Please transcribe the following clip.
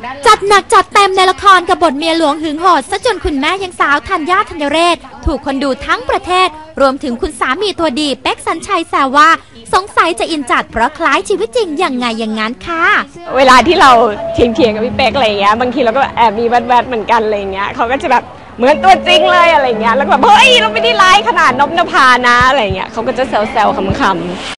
จัดหนักจัดเต็มในละครกับบทเมียหลวงหึงโหดซะจนคุณแม่ยังสาวธัญญา ธัญเรศถูกคนดูทั้งประเทศรวมถึงคุณสามีตัวดีเป๊กสัญชัยแซวว่าสงสัยจะอินจัดเพราะคล้ายชีวิตจริงอย่างไงอย่างนั้นค่ะเวลาที่เราเถียงกับพี่เป๊กอะไรเงี้ยบางทีเราก็แอบมีแวดๆเหมือนกันอะไรเงี้ยเขาก็จะแบบเหมือนตัวจริงเลยอะไรเงี้ยแล้วก็แบบเฮ้ยเราไม่ได้ร้ายขนาดนพนภานะอะไรเงี้ยเขาก็จะแซวๆขำๆ